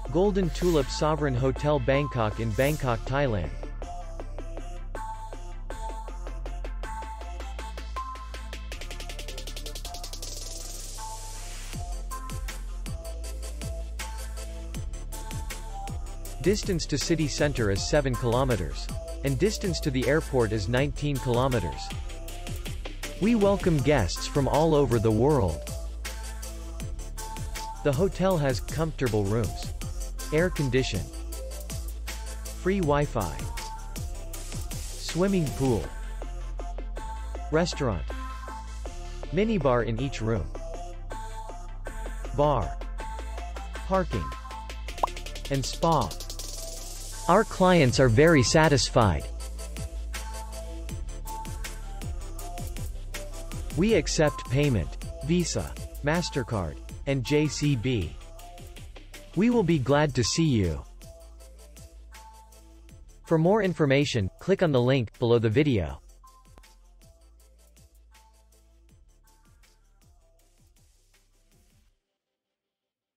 Golden Tulip Sovereign Hotel Bangkok in Bangkok, Thailand. Distance to city center is 7 kilometers. And distance to the airport is 19 kilometers. We welcome guests from all over the world. The hotel has comfortable rooms, air condition, free Wi-Fi, swimming pool, restaurant, minibar in each room, bar, parking, and spa. Our clients are very satisfied. We accept payment, Visa, MasterCard, and JCB. We will be glad to see you. For more information, click on the link below the video.